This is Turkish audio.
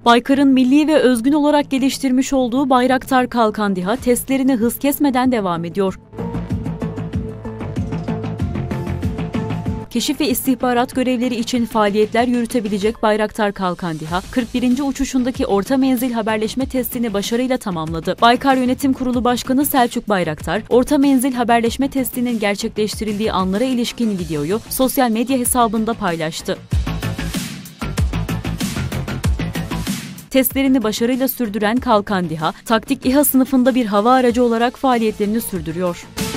Baykar'ın milli ve özgün olarak geliştirmiş olduğu Bayraktar Kalkan DİHA testlerine hız kesmeden devam ediyor. Keşif ve istihbarat görevleri için faaliyetler yürütebilecek Bayraktar Kalkan DİHA, 41. uçuşundaki orta menzil haberleşme testini başarıyla tamamladı. Baykar Yönetim Kurulu Başkanı Selçuk Bayraktar, orta menzil haberleşme testinin gerçekleştirildiği anlara ilişkin videoyu sosyal medya hesabında paylaştı. Testlerini başarıyla sürdüren Kalkan DİHA, taktik İHA sınıfında bir hava aracı olarak faaliyetlerini sürdürüyor.